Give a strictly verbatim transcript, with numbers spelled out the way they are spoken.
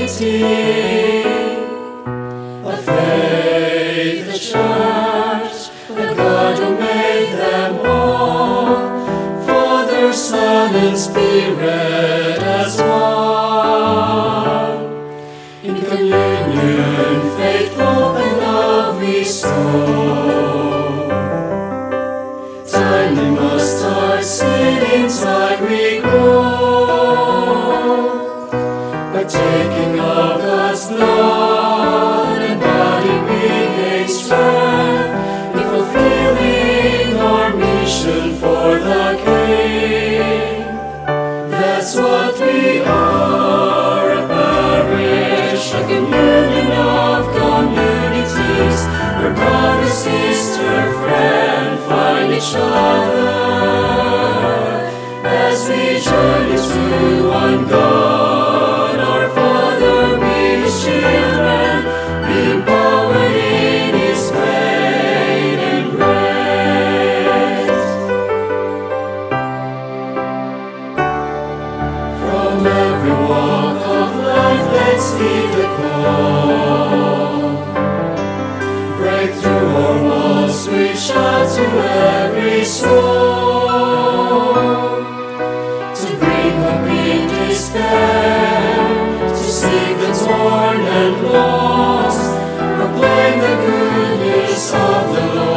unity, a faith, a church, a God who made them all, Father, Son, and Spirit as one. In communion, faith, hope, and love we sow. Time we must start singing, time we grow, partaking of God's blood and body we gain strength, in fulfilling our mission for the King. That's what we are, a parish, a communion of communities, where brother, sister, friend find each other, as we journey to one God, our Father, be His children, be empowered in His great embrace. From every walk of life, let's heed the call. Break through our walls, reach out to every soul, to bring hope in despair, to seek the torn and lost, proclaim the good news of the Lord.